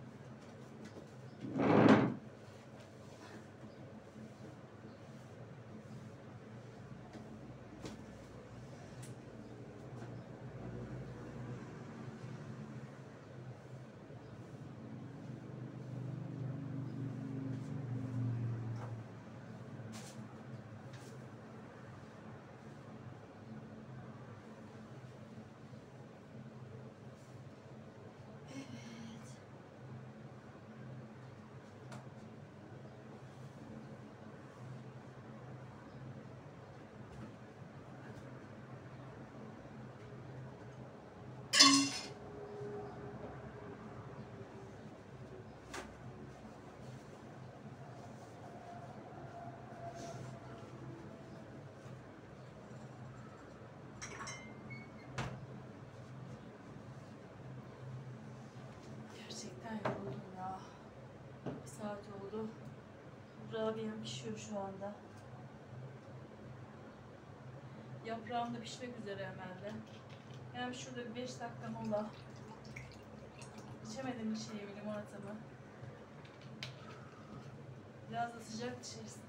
Gerçekten yoruldum ya. Bir saat oldu. Kurabiyem pişiyor şu anda. Yaprağım da pişmek üzere hemen de. Hem şurada bir 5 dakika mola. İçemedim bir şeyi, limonatamı. Biraz da sıcak dışarısı.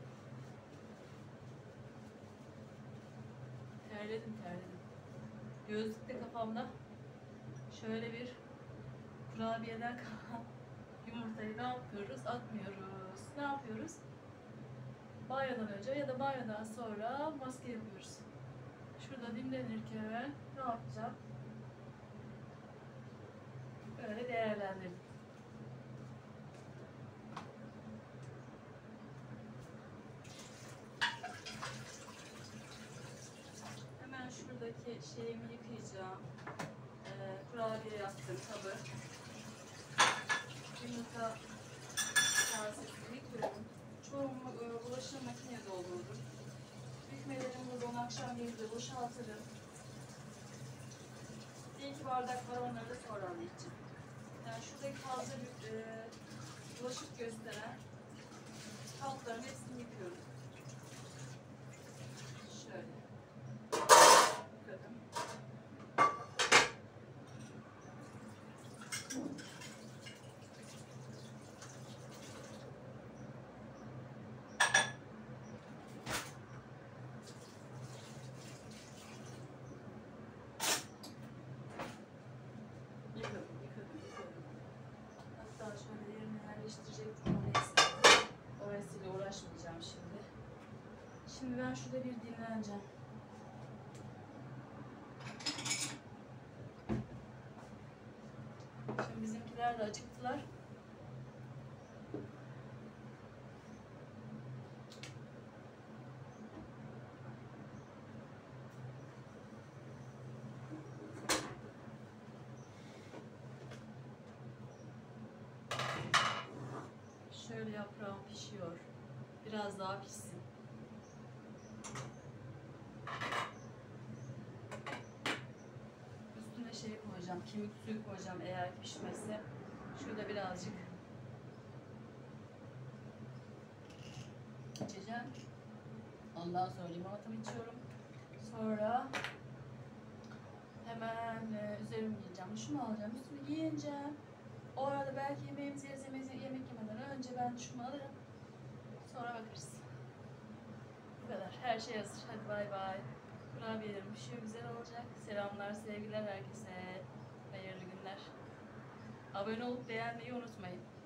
Terledim. Gözlük de kafamda. Şöyle bir kurabiyeden kalan yumurtayı ne yapıyoruz? Atmıyoruz. Ne yapıyoruz? Banyodan önce ya da banyodan sonra maske yapıyoruz. Şurada dinlenirken ne yapacağım? Böyle değerlendirdim. Hemen şuradaki şeyimi yıkayacağım. Kurabiye yaptım kabı. Yumurta kasesini yıkıyorum. Çoğumu bulaşığı makineye doldurdum. Bükmelerimi buradan akşam yemeğinde boşaltırım. Bir iki bardak var, onları da sonra alacağım. Yani şuradaki fazla bir bulaşık gösteren kapların hepsini yıkıyorum. Şöyle. ben şurada bir dinleneceğim. Şimdi bizimkiler de acıktılar. Şöyle yaprağım pişiyor. Biraz daha pişsin. Üstüne şey koyacağım, kemik suyu koyacağım eğer pişmezse. Şurada birazcık içeceğim. Ondan sonra limonata içiyorum. Sonra hemen üzerimi giyeceğim. Şunu alacağım, üstümü giyineceğim. O arada belki yemeğimizi yeriz, yemek yemeden önce ben şunu alırım. Sonra bakarız. Bu kadar. Her şey hazır. Hadi bay bay. Kurabiyelerim pişiyor, güzel olacak. Selamlar, sevgiler herkese. Hayırlı günler. Abone olup beğenmeyi unutmayın.